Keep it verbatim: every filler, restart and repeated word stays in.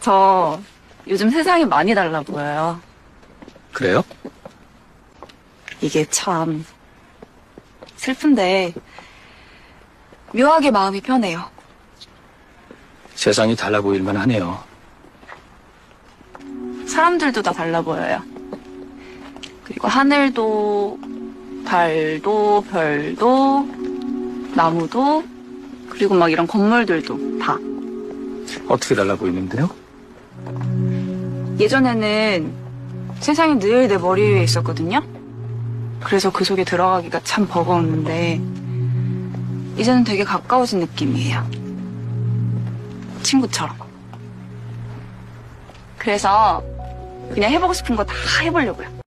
저 요즘 세상이 많이 달라 보여요. 그래요? 이게 참 슬픈데 묘하게 마음이 편해요. 세상이 달라 보일만 하네요. 사람들도 다 달라 보여요. 그리고 하늘도 달도 별도 나무도 그리고 막 이런 건물들도 다. 어떻게 달라 보이는데요? 예전에는 세상이 늘 내 머리 위에 있었거든요. 그래서 그 속에 들어가기가 참 버거웠는데 이제는 되게 가까워진 느낌이에요. 친구처럼. 그래서 그냥 해보고 싶은 거 다 해보려고요.